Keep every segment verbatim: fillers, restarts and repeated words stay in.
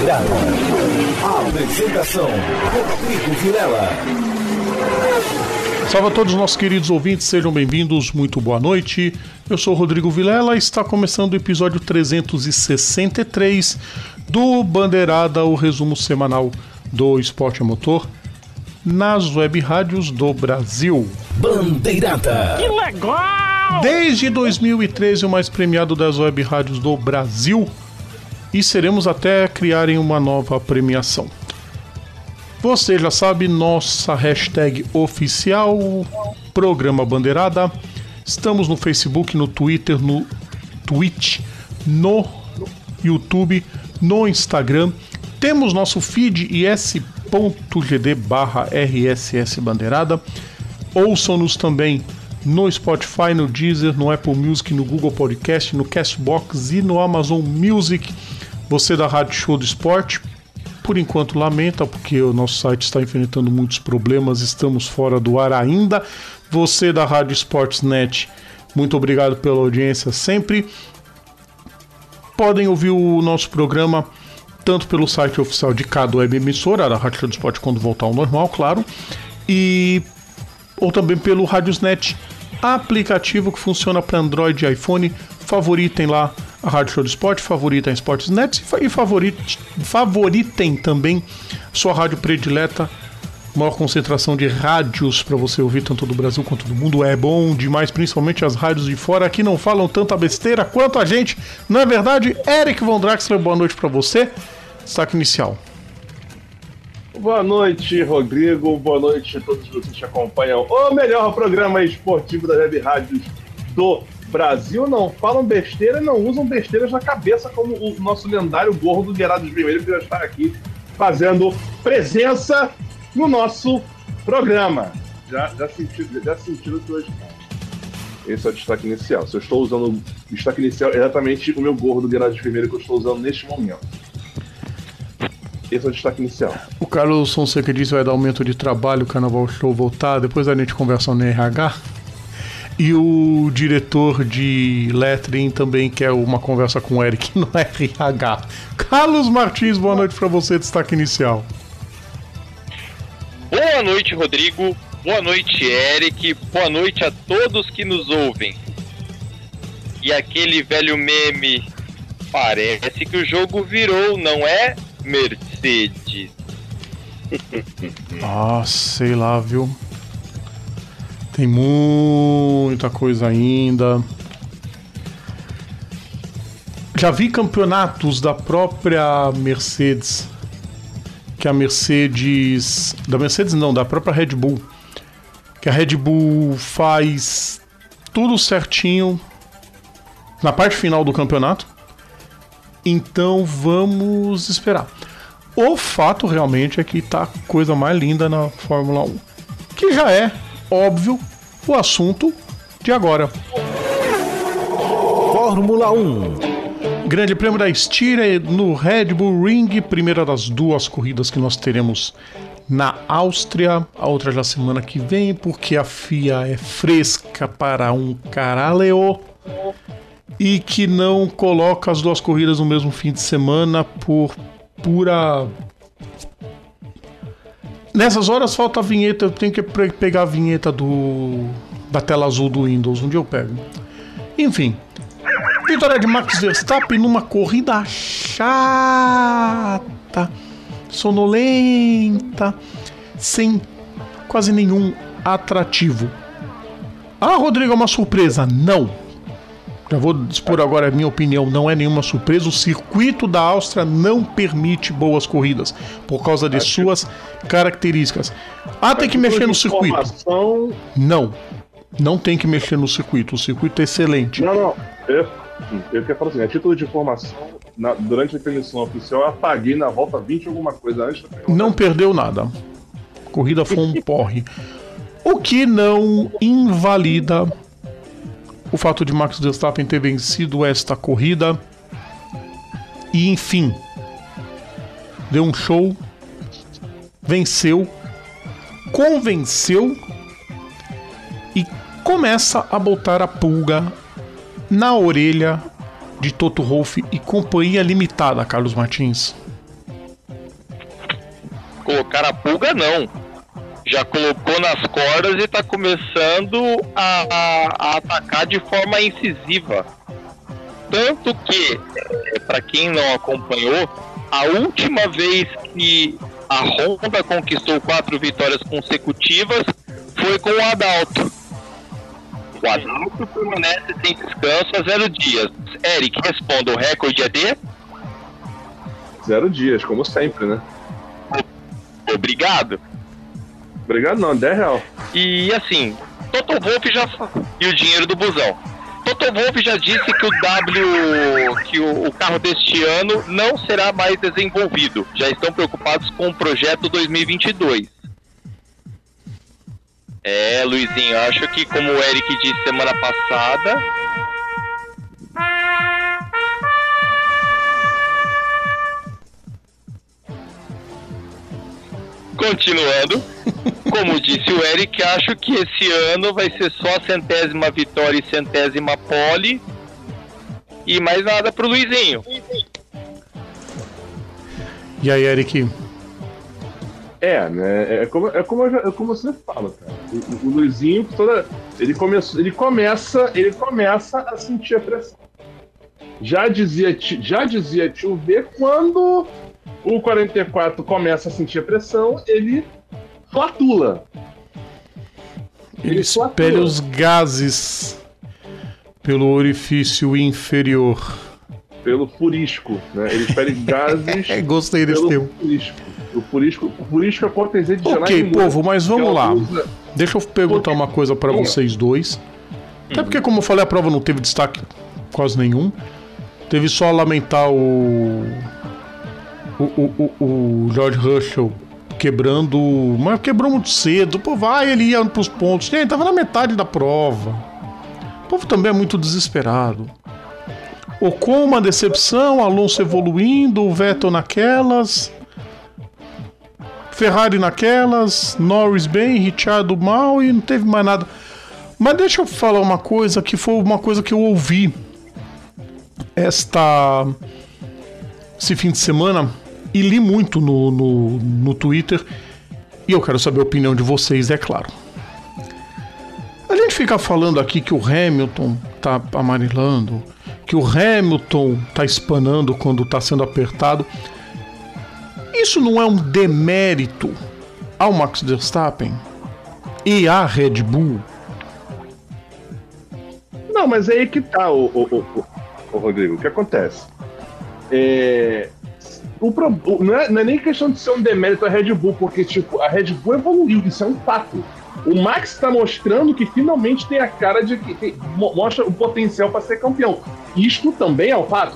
Bandeirada. Apresentação: Rodrigo Vilela. Salve a todos os nossos queridos ouvintes, sejam bem-vindos, muito boa noite. Eu sou o Rodrigo Vilela e está começando o episódio trezentos e sessenta e três do Bandeirada, o resumo semanal do esporte a motor nas web rádios do Brasil. Bandeirada. Que legal! Desde dois mil e treze, o mais premiado das web rádios do Brasil, e seremos até criarem uma nova premiação. Você já sabe, nossa hashtag oficial, Programa Bandeirada. Estamos no Facebook, no Twitter, no Twitch, no YouTube, no Instagram. Temos nosso feed is.gd barra rss bandeirada. Ouçam-nos também no Spotify, no Deezer, no Apple Music, no Google Podcast, no Castbox e no Amazon Music. Você da Rádio Show do Esporte, por enquanto lamenta, porque o nosso site está enfrentando muitos problemas, estamos fora do ar ainda. Você da Rádio Sportsnet, muito obrigado pela audiência sempre. Podem ouvir o nosso programa tanto pelo site oficial de cada web emissora, da Rádio Show do Esporte, quando voltar ao normal, claro, e ou também pelo Radiosnet, aplicativo que funciona para Android e iPhone. Favoritem lá a Rádio Show do Esporte, favoritem a Sportsnet e favorite, favoritem também sua rádio predileta. Maior concentração de rádios para você ouvir tanto do Brasil quanto do mundo. É bom demais, principalmente as rádios de fora que não falam tanta besteira quanto a gente. Não é verdade? Eric Von Draxler, boa noite para você. Destaque inicial. Boa noite, Rodrigo. Boa noite a todos vocês que acompanham o melhor programa esportivo das web rádios do Brasil. Não falam besteira e não usam besteiras na cabeça, como o nosso lendário gordo Gerardo Vermelho, que já está aqui fazendo presença no nosso programa. Já, já sentiram já senti que hoje não. Esse é o destaque inicial. Se eu estou usando o destaque inicial, é exatamente o meu gordo Gerardo Vermelho que eu estou usando neste momento. Esse é o destaque inicial. O Carlos Fonseca disse que vai dar aumento de trabalho, o Carnaval Show voltar, depois a gente conversa no R H. E o diretor de lettering também quer uma conversa com o Eric no R H. Carlos Martins, boa noite para você, destaque inicial. Boa noite, Rodrigo. Boa noite, Eric. Boa noite a todos que nos ouvem. E aquele velho meme, parece que o jogo virou, não é, Mercedes? Ah, sei lá, viu? Tem muita coisa ainda. Já vi campeonatos da própria Mercedes, que a Mercedes... Da Mercedes não, da própria Red Bull. Que a Red Bull faz tudo certinho na parte final do campeonato. Então vamos esperar. O fato realmente é que tá a coisa mais linda na Fórmula um. Que já é, óbvio, o assunto de agora. Fórmula um. Grande Prêmio da Estíria no Red Bull Ring, primeira das duas corridas que nós teremos na Áustria, a outra já semana que vem, porque a F I A é fresca para um caralho e que não coloca as duas corridas no mesmo fim de semana por pura... Nessas horas falta a vinheta, eu tenho que pegar a vinheta do da tela azul do Windows, um dia eu pego. Enfim, vitória de Max Verstappen numa corrida chata, sonolenta, sem quase nenhum atrativo. Ah, Rodrigo, é uma surpresa? Não. Já vou expor agora a minha opinião, não é nenhuma surpresa. O circuito da Áustria não permite boas corridas por causa de suas características. Ah, tem que mexer no circuito. Não, não tem que mexer no circuito. O circuito é excelente. Não, não. Eu, eu quero falar assim, a título de informação, na, durante a transmissão oficial, eu apaguei na volta vinte alguma coisa antes. Não perdeu nada. A corrida foi um porre. O que não invalida o fato de Max Verstappen ter vencido esta corrida e, enfim, deu um show, venceu, convenceu e começa a botar a pulga na orelha de Toto Wolff e Companhia Limitada, Carlos Martins. colocar a pulga não. Já colocou nas cordas e está começando a, a, a atacar de forma incisiva. Tanto que, é, para quem não acompanhou, a última vez que a Honda conquistou quatro vitórias consecutivas foi com o Adalto. O Adalto permanece sem descanso há zero dias. Eric, responda, o recorde é de? Zero dias, como sempre, né? Obrigado. Obrigado não, dez real. E assim, Toto Wolff já... E o dinheiro do busão. Toto Wolff já disse que o W... que o, o carro deste ano não será mais desenvolvido. Já estão preocupados com o projeto dois mil e vinte e dois. É, Luizinho, acho que como o Eric disse semana passada... Continuando, como disse o Eric, acho que esse ano vai ser só a centésima vitória e centésima pole e mais nada pro Luizinho. E aí, Eric? É, né? É como, é como, eu, já, é como eu sempre falo, cara. O, o Luizinho, toda, ele, começou, ele, começa, ele começa a sentir a pressão. Já dizia, já dizia tio V, quando o quarenta e quatro começa a sentir a pressão, ele flatula. Ele, ele espelha os gases pelo orifício inferior. Pelo furisco, né? Ele espelha gases. É, gostei desse termo. Furisco. O furisco, o furisco é potencial de Ok, gerar povo, mas vamos lá. Usa... Deixa eu perguntar uma coisa pra vocês dois. Até porque, como eu falei, a prova não teve destaque quase nenhum. Teve só a lamentar o. O, o, o, o George Russell quebrando. Mas quebrou muito cedo. Pô, vai, ele ia pros pontos. Ele tava na metade da prova. O povo também é muito desesperado. Ocon, uma decepção. Alonso evoluindo. O Vettel naquelas. Ferrari naquelas. Norris bem. Ricciardo mal. E não teve mais nada. Mas deixa eu falar uma coisa que foi uma coisa que eu ouvi esta esse fim de semana e li muito no, no, no Twitter, e eu quero saber a opinião de vocês, é claro. A gente fica falando aqui que o Hamilton tá amarelando, que o Hamilton tá espanando quando tá sendo apertado. Isso não é um demérito ao Max Verstappen e à Red Bull? Não, mas é aí que tá, o, o, o, o Rodrigo. O que acontece? É, o, o, não, é, não é nem questão de ser um demérito a Red Bull, porque tipo, a Red Bull evoluiu, isso é um fato. O Max está mostrando que finalmente tem a cara de que tem, mostra o potencial para ser campeão. Isto também é um fato.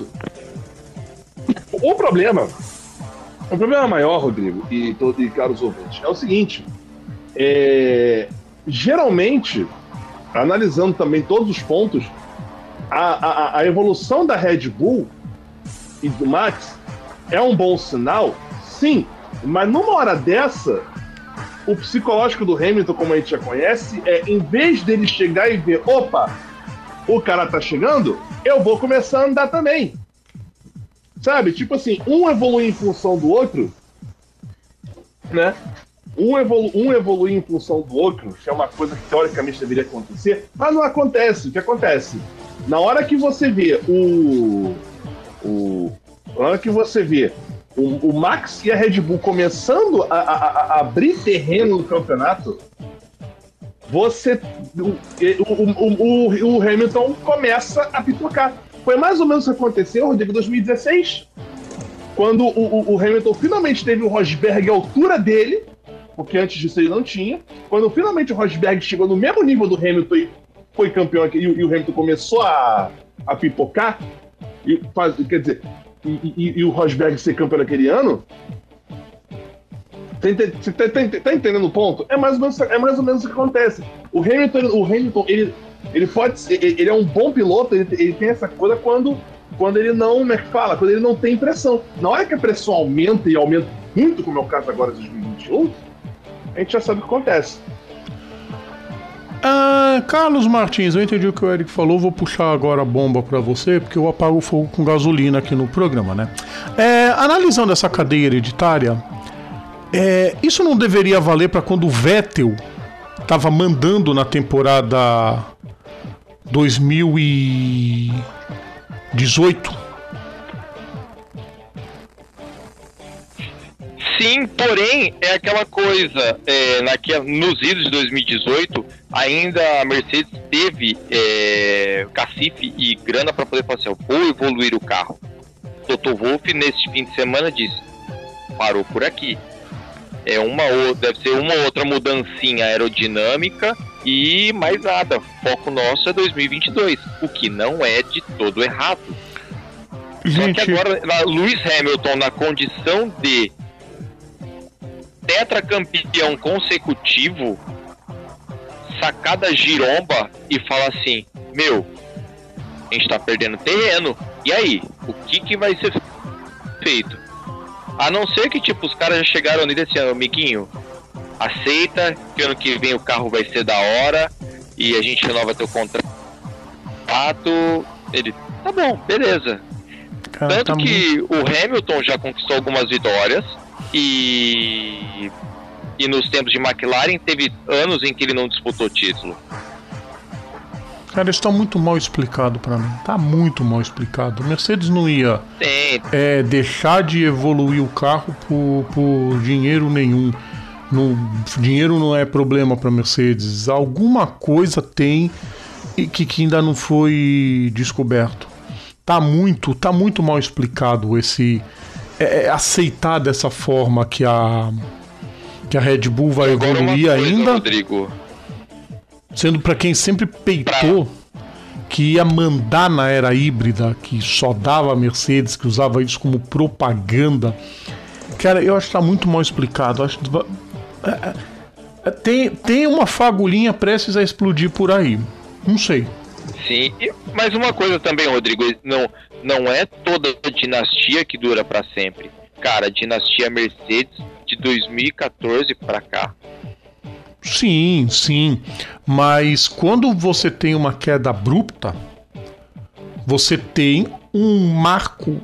O problema, o problema maior, Rodrigo, e, e caros ouvintes, é o seguinte: é, geralmente, analisando também todos os pontos, a, a, a evolução da Red Bull e do Max é um bom sinal, sim, mas numa hora dessa, o psicológico do Hamilton, como a gente já conhece, é, em vez dele chegar e ver, opa, o cara tá chegando, eu vou começar a andar também. Sabe? Tipo assim, um evolui em função do outro, né? Um, evolu um evolui em função do outro, que é uma coisa que teoricamente deveria acontecer, mas não acontece. O que acontece? Na hora que você vê o... o na hora que você vê o, o Max e a Red Bull começando a, a, a abrir terreno no campeonato, você o, o, o, o Hamilton começa a pitocar. Foi mais ou menos o que aconteceu, Rodrigo, em dois mil e dezesseis, quando o, o, o Hamilton finalmente teve o Rosberg à altura dele, porque antes disso ele não tinha. Quando finalmente o Rosberg chegou no mesmo nível do Hamilton e foi campeão aqui, e, e o Hamilton começou a, a pipocar, e faz, quer dizer, e, e, e o Rosberg ser campeão naquele ano, você tá, tá, tá, tá entendendo o ponto? É mais ou menos, é mais ou menos o que acontece. O Hamilton, o Hamilton ele, ele pode ser, ele é um bom piloto, ele, ele tem essa coisa quando, quando ele não, como é que fala? Quando ele não tem pressão. Na hora que a pressão aumenta, e aumenta muito, como é o caso agora de dois mil e vinte e um, a gente já sabe o que acontece. Ah, Carlos Martins, eu entendi o que o Eric falou, vou puxar agora a bomba pra você, porque eu apago o fogo com gasolina aqui no programa, né? É, analisando essa cadeia hereditária, É, isso não deveria valer para quando o Vettel estava mandando na temporada dois mil e dezoito? Sim, porém, é aquela coisa, é, naquela, nos idos de dois mil e dezoito, ainda a Mercedes teve é, cacife e grana para poder fazer, assim, vou evoluir o carro. Toto Wolff, neste fim de semana, disse, parou por aqui. É uma, deve ser uma outra mudancinha aerodinâmica e mais nada. Foco nosso é dois mil e vinte e dois, o que não é de todo errado. Gente... Só que agora, Lewis Hamilton, na condição de tetracampeão consecutivo, sacada giromba e fala assim, meu, a gente tá perdendo terreno, e aí? O que que vai ser feito? A não ser que, tipo, os caras já chegaram nele assim, amiguinho, aceita que ano que vem o carro vai ser da hora e a gente renova teu contrato. Ele, tá bom, beleza. Cara, Tanto tá que muito... o Hamilton já conquistou algumas vitórias e... e nos tempos de McLaren teve anos em que ele não disputou título. Cara, isso tá muito mal explicado pra mim. Tá muito mal explicado. Mercedes não ia é, deixar de evoluir o carro por, por dinheiro nenhum. No, dinheiro não é problema pra Mercedes. Alguma coisa tem que, que ainda não foi descoberto. Tá muito, tá muito mal explicado esse... É, é aceitar dessa forma que a, que a Red Bull vai Agora evoluir coisa, ainda. Rodrigo. Sendo pra quem sempre peitou pra... que ia mandar na era híbrida, que só dava a Mercedes, que usava isso como propaganda. Cara, eu acho que tá muito mal explicado. Acho que... tem, tem uma fagulhinha prestes a explodir por aí. Não sei. Sim, mas uma coisa também, Rodrigo, não, não é toda dinastia que dura pra sempre. Cara, a dinastia Mercedes de dois mil e catorze pra cá. Sim, sim, mas quando você tem uma queda abrupta, você tem um marco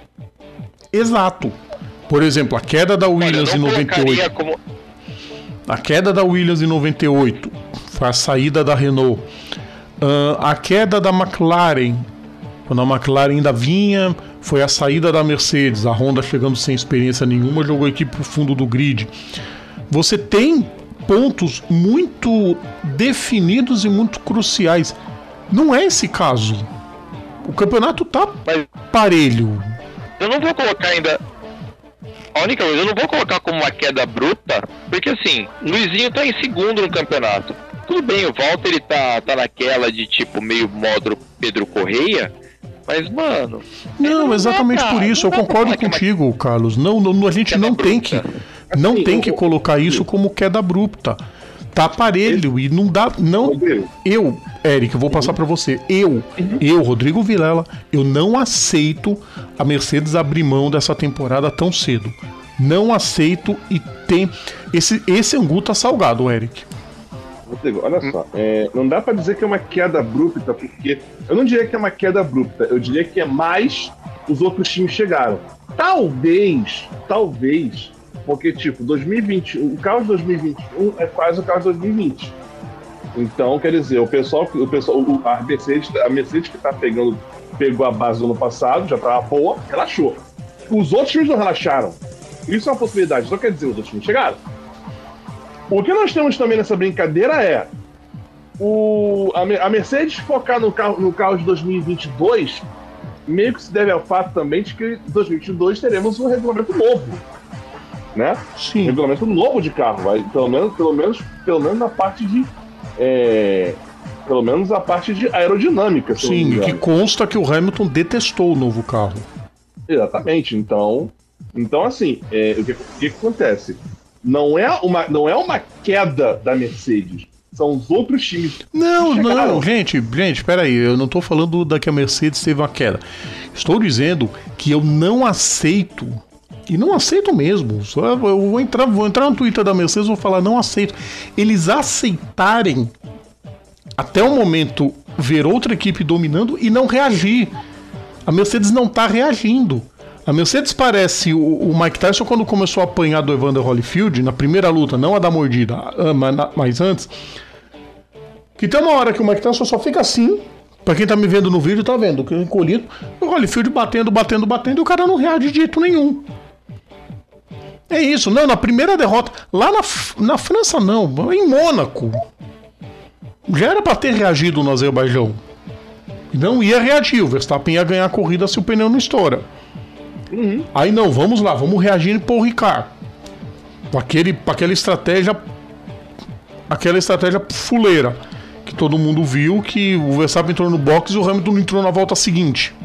exato. Por exemplo, a queda da Williams Olha, em noventa e oito. Como... A queda da Williams em noventa e oito foi a saída da Renault. Uh, a queda da McLaren, quando a McLaren ainda vinha, foi a saída da Mercedes. A Honda, chegando sem experiência nenhuma, jogou a equipe pro fundo do grid. Você tem pontos muito definidos e muito cruciais. Não é esse caso. O campeonato tá parelho. Eu não vou colocar ainda... A única coisa, eu não vou colocar como uma queda bruta, porque assim, Luizinho tá em segundo no campeonato. Tudo bem, o Walter ele tá, tá naquela de tipo meio modo Pedro Correia, mas mano... Não, não exatamente pra, por isso, eu concordo contigo, uma... Carlos. Não, não, a gente queda não bruta. tem que... Não assim, tem que eu, colocar isso eu, como queda abrupta. Tá aparelho e não dá. Não, eu, Eric, eu vou passar pra você. Eu, eu, Rodrigo Vilela, eu não aceito a Mercedes abrir mão dessa temporada tão cedo. Não aceito e tem. Esse, esse angu tá salgado, Eric. Rodrigo, olha só. É, não dá pra dizer que é uma queda abrupta, porque eu não diria que é uma queda abrupta, eu diria que é mais os outros times chegaram. Talvez, talvez. Porque, tipo, dois mil e vinte, o carro de dois mil e vinte e um é quase o carro de dois mil e vinte. Então, quer dizer, o pessoal, o pessoal a Mercedes, a Mercedes que tá pegando, pegou a base do ano passado, já tava boa, relaxou. Os outros times não relaxaram. Isso é uma possibilidade, só quer dizer, os outros times chegaram. O que nós temos também nessa brincadeira é o, a, a Mercedes focar no carro, no carro de dois mil e vinte e dois, meio que se deve ao fato também de que em dois mil e vinte e dois teremos um regulamento novo. Né? Sim. Um regulamento novo de carro, vai, pelo menos, pelo menos, pelo menos na parte de, é, pelo menos a parte de aerodinâmica. Sim, que consta que o Hamilton detestou o novo carro. Exatamente. Então, então assim, é, o que, o que acontece? Não é uma, não é uma queda da Mercedes. São os outros times. Não, não, gente, gente, peraí, eu não tô falando da que a Mercedes teve uma queda. Estou dizendo que eu não aceito. E não aceito mesmo. Eu vou entrar, vou entrar no Twitter da Mercedes e vou falar, não aceito. Eles aceitarem até o momento ver outra equipe dominando e não reagir. A Mercedes não está reagindo. A Mercedes parece o, o Mike Tyson quando começou a apanhar do Evander Holyfield na primeira luta, não a da mordida, a, mas, mas antes. Que tem uma hora que o Mike Tyson só fica assim, pra quem tá me vendo no vídeo, tá vendo, que encolhido, o Holyfield batendo, batendo, batendo, e o cara não reage de jeito nenhum. É isso, não, na primeira derrota, lá na, na França não, em Mônaco, já era pra ter reagido no Azerbaijão. Não ia reagir, o Verstappen ia ganhar a corrida se o pneu não estoura. Uhum. Aí não, vamos lá, vamos reagir em Paul Ricard. Com aquele, aquela estratégia, aquela estratégia fuleira, que todo mundo viu, que o Verstappen entrou no box e o Hamilton entrou na volta seguinte.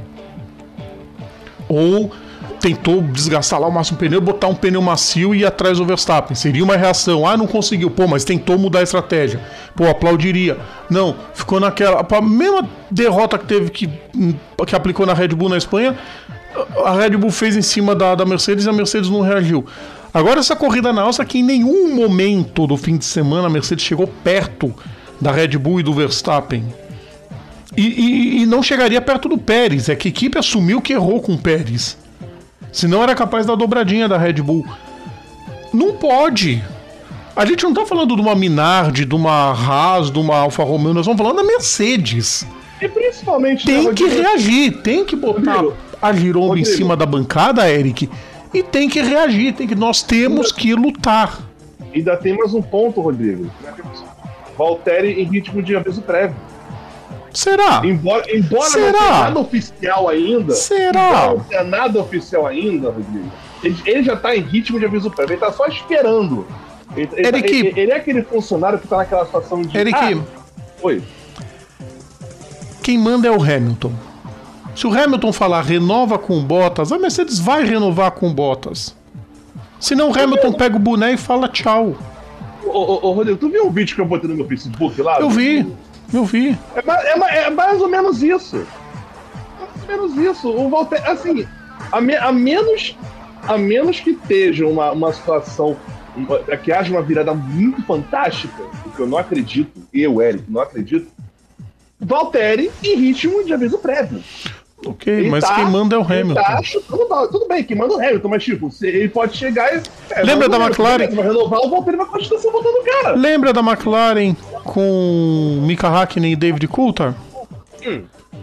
Ou tentou desgastar lá o máximo pneu, botar um pneu macio e ir atrás do Verstappen. Seria uma reação. Ah, não conseguiu. Pô, mas tentou mudar a estratégia. Pô, aplaudiria. Não, ficou naquela... A mesma derrota que teve que, que aplicou na Red Bull na Espanha, a Red Bull fez em cima da, da Mercedes e a Mercedes não reagiu. Agora essa corrida na Áustria, que em nenhum momento do fim de semana a Mercedes chegou perto da Red Bull e do Verstappen. E, e, e não chegaria perto do Pérez. É que a equipe assumiu que errou com o Pérez. Senão era capaz da dobradinha da Red Bull. Não pode. A gente não tá falando de uma Minardi, de uma Haas, de uma Alfa Romeo. Nós estamos falando da Mercedes. E principalmente... Tem né, que reagir. Tem que botar Rodrigo, a giromba Rodrigo. em cima da bancada, Eric. E tem que reagir. Tem que, nós temos que lutar. Ainda tem mais um ponto, Rodrigo. Valtteri em ritmo de aviso prévio. Será? Embora, embora Será? não tenha nada oficial ainda. Será? Não tenha nada oficial ainda, Rodrigo. Ele, ele já tá em ritmo de aviso prévio. Ele tá só esperando. Ele, Eric, ele, ele é aquele funcionário que tá naquela situação de... Eric, ah, oi. Quem manda é o Hamilton. Se o Hamilton falar renova com Bottas, a Mercedes vai renovar com Bottas. Senão o Hamilton pega o boné e fala tchau. Ô, ô, ô, Rodrigo, tu viu o vídeo que eu botei no meu Facebook lá? Eu vi. Eu vi. É, é, é mais ou menos isso. Mais ou menos isso. O Valtteri, assim, a, me, a, menos, a menos que esteja uma, uma situação, uma, que haja uma virada muito fantástica, o que eu não acredito, eu, Eric, não acredito, Valtteri em ritmo de aviso prévio. Ok, ele mas tá, quem manda é o Hamilton. Tá, tudo, tudo bem, quem manda é o Hamilton, mas tipo, ele pode chegar e... É, Lembra da McLaren? Vai renovar, o Valtteri vai continuar se botando o cara. Lembra da McLaren com Mika Hakkinen e David Coulthard? Hum.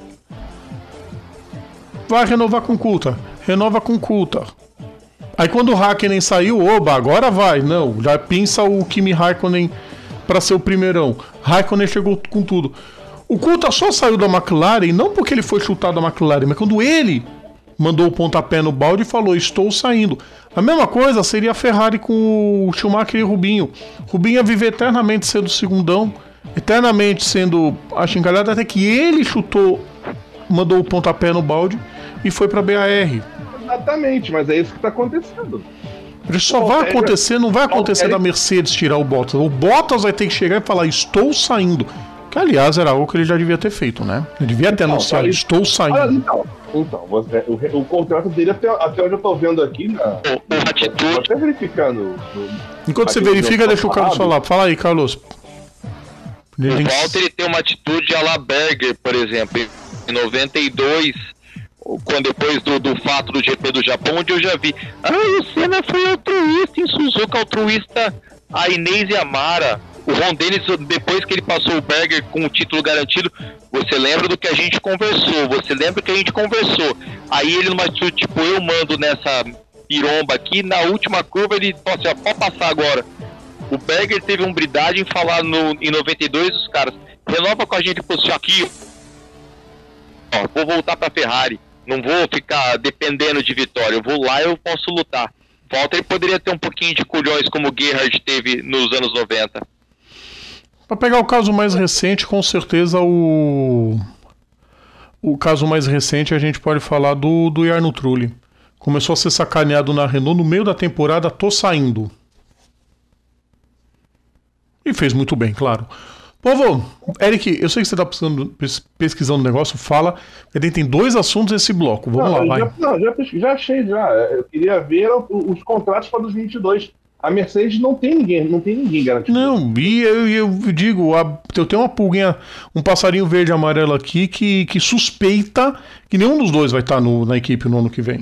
Vai renovar com Coulthard. Renova com Coulthard. Aí quando o Hakkinen saiu, oba, agora vai. Não, já pinça o Kimi Raikkonen pra ser o primeirão. Raikkonen chegou com tudo. O Coulthard só saiu da McLaren, não porque ele foi chutado da McLaren, mas quando ele mandou o pontapé no balde e falou, estou saindo. A mesma coisa seria a Ferrari com o Schumacher e o Rubinho. Rubinho ia viver eternamente sendo segundão, eternamente sendo achincalhado, até que ele chutou, mandou o pontapé no balde e foi pra B A R. Exatamente, mas é isso que tá acontecendo. Isso só vai acontecer, não vai acontecer da Mercedes tirar o Bottas. O Bottas vai ter que chegar e falar, estou saindo. Que, aliás, era algo que ele já devia ter feito, né? Ele devia ter então, anunciado, estou saindo. Ah, então, então você, o, o contrato dele, até, até onde eu tô vendo aqui, na, eu tô até verificando. No, Enquanto você verifica, deixa o Carlos falar. Fala aí, Carlos. O Valtteri tem uma atitude à la Berger, por exemplo, em noventa e dois, quando depois do, do fato do G P do Japão, onde eu já vi, ah, o Senna foi altruísta em Suzuka, altruísta a Inês Yamara. O Ron Dennis, depois que ele passou o Berger com o título garantido, você lembra do que a gente conversou, você lembra que a gente conversou. Aí ele numa atitude, tipo, eu mando nessa piromba aqui, na última curva ele, nossa, pode passar agora. O Berger teve umbridade em falar no, em noventa e dois, os caras, renova com a gente pro aqui, ó, vou voltar pra Ferrari, não vou ficar dependendo de vitória, eu vou lá e eu posso lutar. Valtteri poderia ter um pouquinho de culhões como o Gerhard teve nos anos noventa. Para pegar o caso mais recente, com certeza o o caso mais recente a gente pode falar do, do Jarno Trulli. Começou a ser sacaneado na Renault no meio da temporada, tô saindo. E fez muito bem, claro. Povo, Eric, eu sei que você está pesquisando o negócio, fala. Ele tem dois assuntos nesse bloco. Vamos não, lá, vai. Já, não, já, já achei, já. Eu queria ver os contratos para dois mil e vinte e dois. A Mercedes não tem ninguém, não tem ninguém garantido. Não, e eu, eu digo, eu tenho uma pulguinha, um passarinho verde e amarelo aqui que, que suspeita que nenhum dos dois vai estar no, na equipe no ano que vem.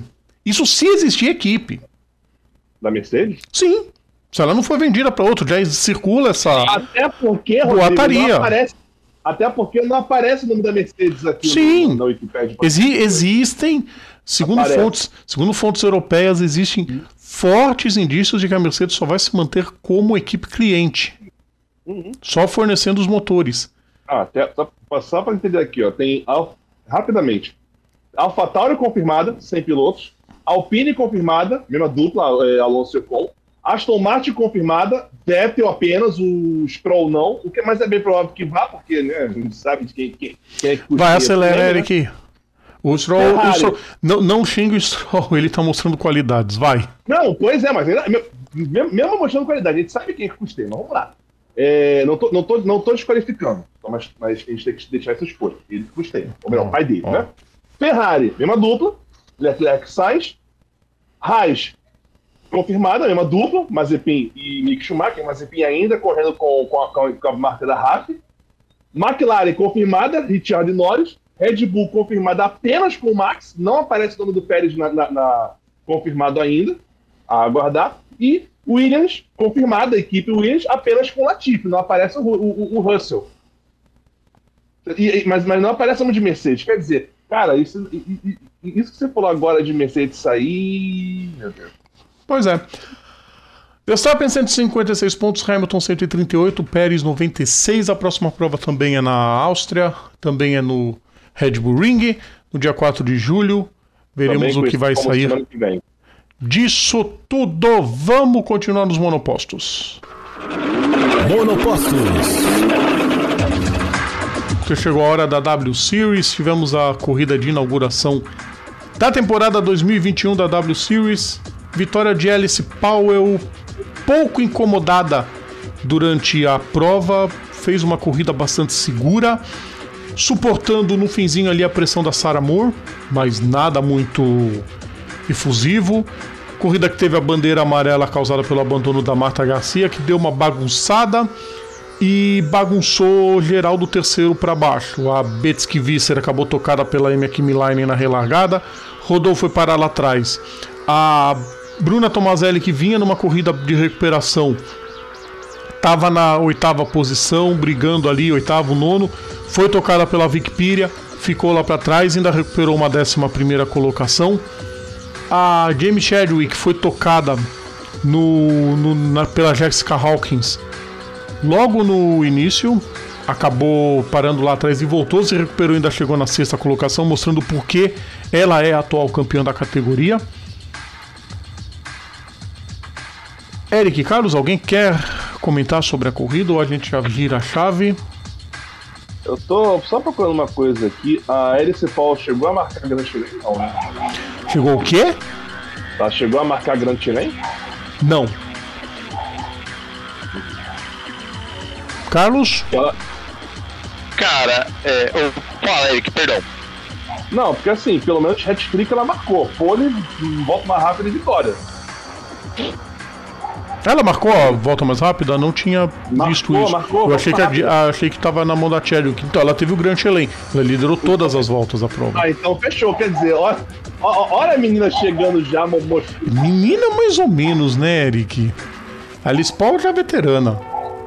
Isso se existir equipe. Da Mercedes? Sim. Se ela não foi vendida para outro, já circula essa Até porque, Rodrigo, boataria. não aparece, até porque não aparece o nome da Mercedes aqui Sim. no, na Wikipedia. Exi- existem, segundo Aparece. fontes, segundo fontes europeias, existem fortes indícios de que a Mercedes só vai se manter como equipe cliente. Uhum. Só fornecendo os motores. Ah, até, só, só para entender aqui, ó, tem Al- rapidamente AlphaTauri confirmada, sem pilotos, Alpine confirmada, mesma dupla, é, Alonso e Ocon, Aston Martin confirmada, Vettel apenas, o Stroll não, o que mais é bem provável que vá, porque né, a gente sabe de quem, quem, quem é que custeia Vai, esse acelera, prêmio, né? Eric. O Stroll, Ferrari. o Stroll- não, não xingue o Stroll, ele tá mostrando qualidades, vai. Não, pois é, mas ainda- mesmo, mesmo mostrando qualidade, a gente sabe quem é que custeia, mas vamos lá. É, não, tô, não, tô, não tô desqualificando, mas, mas a gente tem que deixar essa escolha. Ele que custeia, ou melhor, o pai dele, Ó. né? Ferrari, mesma dupla, Leclerc Sainz, Haas, confirmada, mesma dupla, Mazepin e Mick Schumacher, Mazepin ainda correndo com, com, a, com, a, com a marca da Haas. McLaren confirmada, Richard Norris, Red Bull confirmada apenas com o Max, não aparece o nome do Pérez na, na, na- confirmado ainda, a aguardar, e Williams, confirmada, a equipe Williams, apenas com o Latifi, não aparece o, o, o Russell. E- e- mas, mas não aparece o nome de Mercedes, quer dizer, cara, isso, i- i- i- isso que você falou agora de Mercedes sair, meu Deus. Pois é. Verstappen cento e cinquenta e seis pontos, Hamilton cento e trinta e oito, Pérez noventa e seis. A próxima prova também é na Áustria, também é no Red Bull Ring, no dia quatro de julho. Veremos Também o que vai como sair semana que vem. disso tudo. Vamos continuar nos monopostos. Monopostos. Porque chegou a hora da W Series, tivemos a corrida de inauguração da temporada dois mil e vinte e um da W Series. Vitória de Alice Powell, pouco incomodada durante a prova, fez uma corrida bastante segura, suportando no finzinho ali a pressão da Sarah Moore, mas nada muito efusivo. Corrida que teve a bandeira amarela causada pelo abandono da Marta Garcia, que deu uma bagunçada e bagunçou geral do terceiro para baixo. A Betsky Visser acabou tocada pela Amy Kimilainen na relargada, Rodolfo foi parar lá atrás. A Bruna Tomazelli, que vinha numa corrida de recuperação, estava na oitava posição, brigando ali, oitavo, nono, foi tocada pela Vic Piria, ficou lá para trás, ainda recuperou uma décima primeira colocação. A Jamie Chadwick foi tocada no, no, na, pela Jessica Hawkins logo no início, acabou parando lá atrás e voltou, se recuperou e ainda chegou na sexta colocação, mostrando por que ela é a atual campeã da categoria. Eric, Carlos, alguém quer comentar sobre a corrida ou a gente já gira a chave? Eu tô só procurando uma coisa aqui. A Alice Paul chegou a marcar Grand Chile? Não, né? Chegou o quê? Ela chegou a marcar Grand Chile? Não. Carlos? Ela... Cara, é. ô, Fala, Eric, perdão. Não, porque assim, pelo menos hat-trick ela marcou. Pole, volta mais rápida e vitória. Ela marcou a volta mais rápida? Não tinha Marcou, visto isso. marcou, Eu achei que, volta a, achei que tava na mão da Chadwick. Então, ela teve o Grand Chelem. Ela liderou todas as voltas da prova. Ah, então fechou. Quer dizer, ó, ó, olha a menina chegando já, mostrando. Menina mais ou menos, né, Eric? A Alice Paul já é veterana.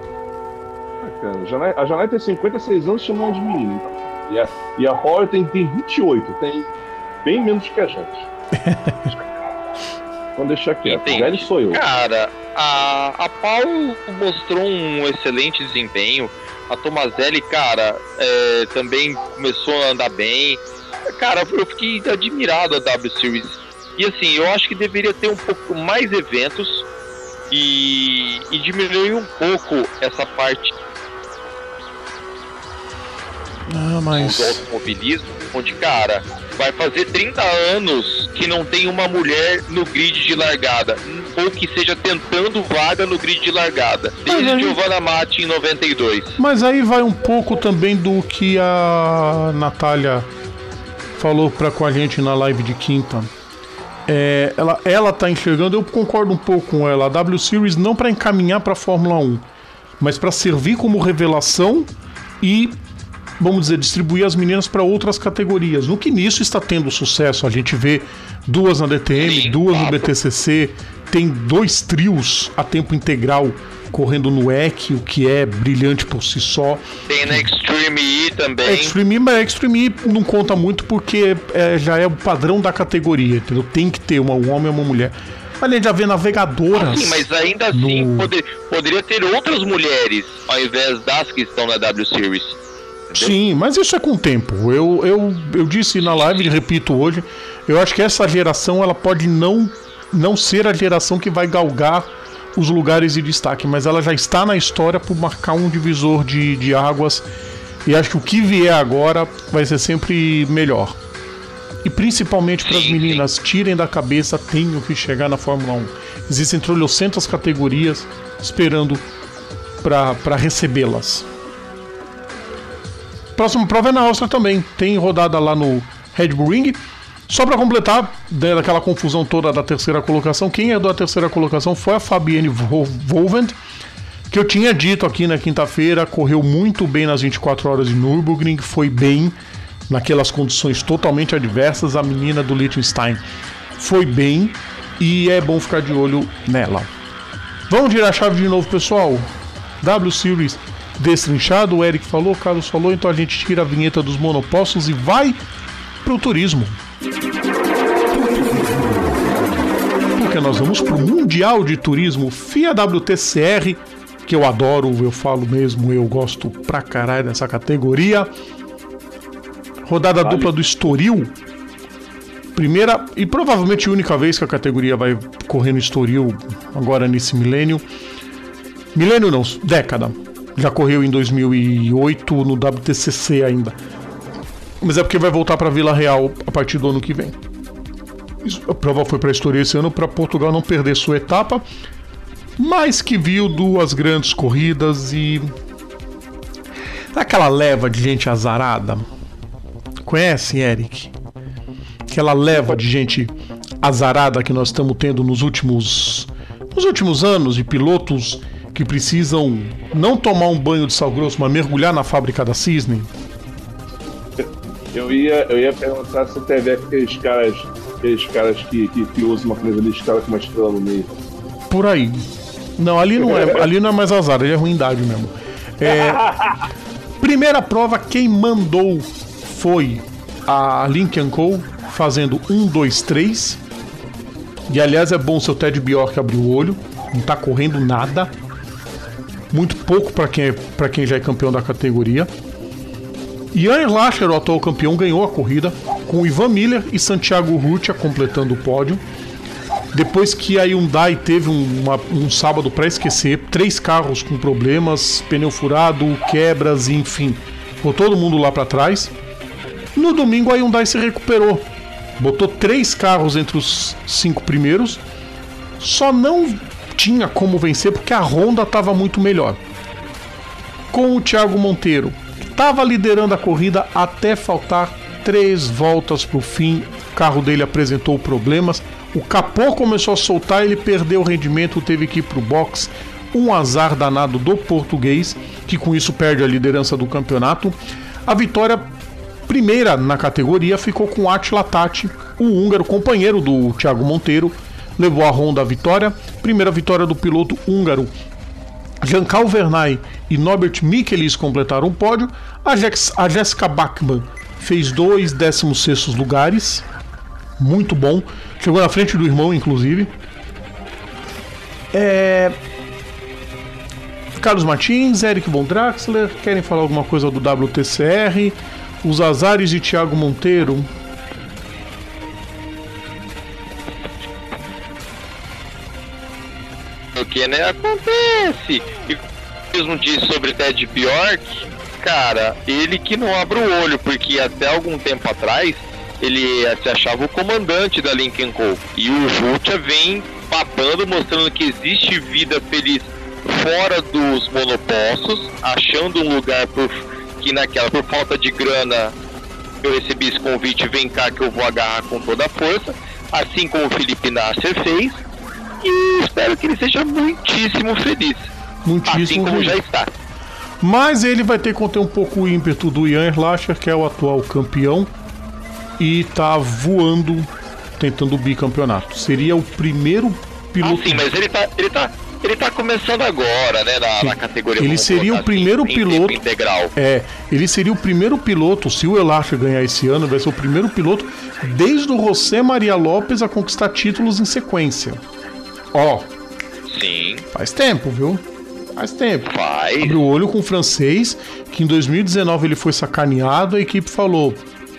A Janai, a Janai tem cinquenta e seis anos chamando de menina. Então. E, a, e a Power tem, tem vinte e oito. Tem bem menos que a gente. Vamos deixar quieto. Entendi. Velho sou eu. Cara, a, a Paulo mostrou um excelente desempenho. A Tomazelli, cara, é, também começou a andar bem. Cara, eu fiquei admirado a W Series. E assim, eu acho que deveria ter um pouco mais eventos e, e diminuir um pouco essa parte Ah, do mas... automobilismo, onde, cara, vai fazer trinta anos que não tem uma mulher no grid de largada, ou que seja tentando vaga no grid de largada, desde Mas aí- Giovanna Matti em noventa e dois. Mas aí vai um pouco também do que a Natália falou pra, com a gente na live de quinta. É, ela, ela tá enxergando, eu concordo um pouco com ela, a W Series não para encaminhar pra Fórmula um, mas para servir como revelação e vamos dizer, distribuir as meninas para outras categorias. No que nisso está tendo sucesso. A gente vê duas na D T M, Sim, duas no B T C C, tem dois trios a tempo integral correndo no E C, o que é brilhante por si só. Tem na Extreme E também. Extreme E, mas Extreme E não conta muito porque é, já é o padrão da categoria, entendeu? Tem que ter uma, um homem e uma mulher. Além de haver navegadoras. Ah, sim, mas ainda no... assim poder, poderia ter outras mulheres ao invés das que estão na W Series. Entendeu? Sim, mas isso é com o tempo. Eu, eu, eu disse na live e repito hoje, eu acho que essa geração ela pode não, não ser a geração que vai galgar os lugares de destaque, mas ela já está na história por marcar um divisor de, de águas, e acho que o que vier agora vai ser sempre melhor. E principalmente para as meninas, tirem da cabeça, tenho que chegar na Fórmula um. Existem trocentas categorias esperando para recebê-las. Próxima prova é na Áustria também. Tem rodada lá no Red Bull Ring. Só para completar, daquela confusão toda da terceira colocação, quem herdou a terceira colocação foi a Fabienne Volvent, que eu tinha dito aqui na quinta-feira, correu muito bem nas vinte e quatro horas de Nürburgring, foi bem naquelas condições totalmente adversas. A menina do Liechtenstein foi bem e é bom ficar de olho nela. Vamos girar a chave de novo, pessoal. W Series destrinchado, o Eric falou, o Carlos falou, então a gente tira a vinheta dos monopostos e vai pro turismo. Porque nós vamos pro Mundial de Turismo F I A W T C R, que eu adoro, eu falo mesmo, eu gosto pra caralho dessa categoria. Rodada vale. Dupla do Estoril. Primeira e provavelmente única vez que a categoria vai correr no Estoril agora nesse milênio. Milênio não, década. Já correu em dois mil e oito no W T C C ainda. Mas é porque vai voltar para Vila Real a partir do ano que vem. A prova foi para Estoril esse ano para Portugal não perder sua etapa, mas que viu duas grandes corridas e aquela leva de gente azarada. Conhece, Eric? Aquela leva de gente azarada que nós estamos tendo nos últimos nos últimos anos, de pilotos que precisam não tomar um banho de sal grosso, mas mergulhar na fábrica da Cisne. Eu ia, eu ia perguntar se teve aqueles caras, aqueles caras que, que, que usam uma camisa listada com uma estrela no meio. Por aí. Não, ali não é, ali não é mais azar, ali é ruindade mesmo. É, primeira prova, quem mandou foi a Lynk Co. fazendo um, dois, três. E aliás é bom seu Ted Bjork abrir o olho, não tá correndo nada. Muito pouco para quem, para quem já é campeão da categoria. Jan Erlacher, o atual campeão, ganhou a corrida, com Ivan Miller e Santiago Rutia completando o pódio. Depois que a Hyundai teve um, uma, um sábado para esquecer, três carros com problemas, pneu furado, quebras, enfim, ficou todo mundo lá para trás. No domingo a Hyundai se recuperou, botou três carros entre os cinco primeiros, só não tinha como vencer porque a Honda estava muito melhor. Com o Thiago Monteiro, estava liderando a corrida até faltar três voltas para o fim, o carro dele apresentou problemas, o capô começou a soltar, ele perdeu o rendimento, teve que ir para o box, um azar danado do português, que com isso perde a liderança do campeonato. A vitória primeira na categoria ficou com Attila Tati, o húngaro, companheiro do Thiago Monteiro, levou a Honda à vitória, primeira vitória do piloto húngaro. Jean-Carl Vernay e Norbert Michelis completaram o pódio. A, Jex, a Jessica Bachmann fez dois décimos sextos lugares, muito bom, chegou na frente do irmão inclusive. É... Carlos Martins, Eric Von Draxler, querem falar alguma coisa do W T C R? Os azares de Thiago Monteiro. O que, né? Acontece. E mesmo disse sobre Ted Bjork, cara, ele que não abre o olho, porque até algum tempo atrás ele se achava o comandante da Lynk Co. E o Rutia vem babando, mostrando que existe vida feliz fora dos monopostos, achando um lugar por, que naquela, por falta de grana, eu recebi esse convite, vem cá que eu vou agarrar com toda a força, assim como o Felipe Nasser fez. E espero que ele seja muitíssimo feliz. Muitíssimo assim como feliz. já está. Mas ele vai ter que conter um pouco o ímpeto do Jan Erlacher, que é o atual campeão, e tá voando, tentando o bicampeonato. Seria o primeiro piloto... Ah, sim, mas ele tá, ele tá, ele tá começando agora, né, na, na categoria... Ele seria o primeiro assim, piloto... integral. É, ele seria o primeiro piloto, se o Erlacher ganhar esse ano, vai ser o primeiro piloto desde o José Maria Lopes a conquistar títulos em sequência. Ó, Sim, faz tempo, viu? Faz tempo. faz. Abre o olho com o francês, que em dois mil e dezenove ele foi sacaneado, a equipe falou: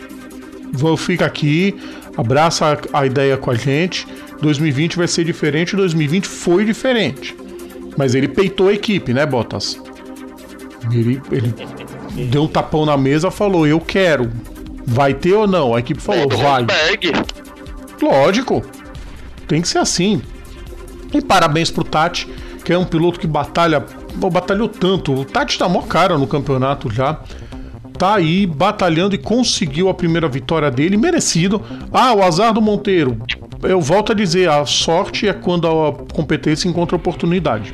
vou ficar aqui, abraça a, a ideia com a gente, dois mil e vinte vai ser diferente, dois mil e vinte foi diferente. Mas ele peitou a equipe, né, Bottas? Ele, ele deu um tapão na mesa, falou: eu quero. Vai ter ou não? A equipe falou: É, do vai. Rosberg. Lógico, tem que ser assim. E parabéns pro Tati, que é um piloto que batalha, batalhou tanto. O Tati tá mó cara no campeonato já. Tá aí batalhando e conseguiu a primeira vitória dele, merecido. Ah, o azar do Monteiro. Eu volto a dizer, a sorte é quando a competência encontra oportunidade.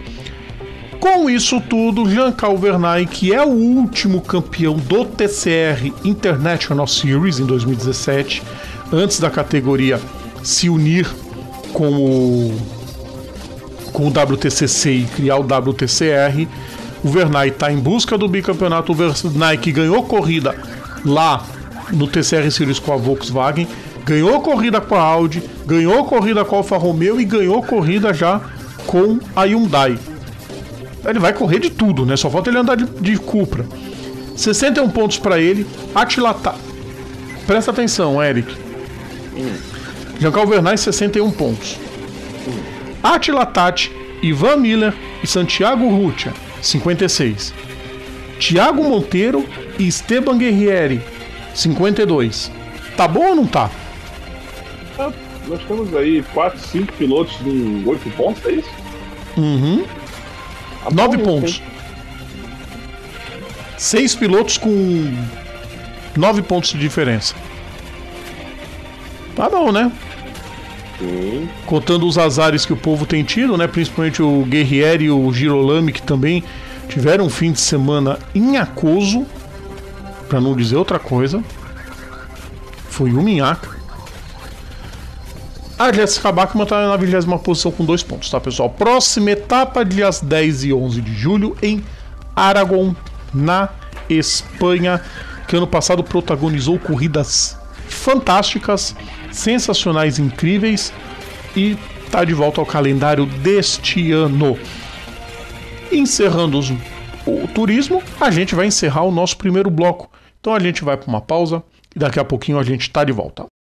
Com isso tudo, Jean Calvernay, que é o último campeão do T C R International Series em dois mil e dezessete, antes da categoria se unir com o com o W T C C e criar o W T C R, o Vernay está em busca do bicampeonato. O Vernay, que ganhou corrida lá no T C R Series com a Volkswagen, ganhou corrida com a Audi, ganhou corrida com a Alfa Romeo e ganhou corrida já com a Hyundai. Ele vai correr de tudo, né? Só falta ele andar de, de Cupra. sessenta e um pontos para ele. Attila Ta... Presta atenção, Eric. Jean-Claude Vernay, sessenta e um pontos. Attila Tati, Ivan Miller e Santiago Rutia, cinquenta e seis. Thiago Monteiro e Esteban Guerrieri, cinquenta e dois. Tá bom ou não tá? Ah, nós temos aí quatro, cinco pilotos com oito pontos, é isso? Uhum. Ah, nove bom, pontos. hein? Seis pilotos com nove pontos de diferença. Tá bom, né? Sim. Contando os azares que o povo tem tido, né? Principalmente o Guerrieri e o Girolami, que também tiveram um fim de semana inhacoso, pra não dizer outra coisa. Foi uma minhaca. A Jessica Bachmann tá na vigésima posição com dois pontos, tá, pessoal? Próxima etapa, dias dez e onze de julho, em Aragon, na Espanha, que ano passado protagonizou corridas fantásticas, sensacionais, incríveis, e tá de volta ao calendário deste ano. Encerrando os, o turismo, a gente vai encerrar o nosso primeiro bloco. Então a gente vai para uma pausa e daqui a pouquinho a gente tá de volta.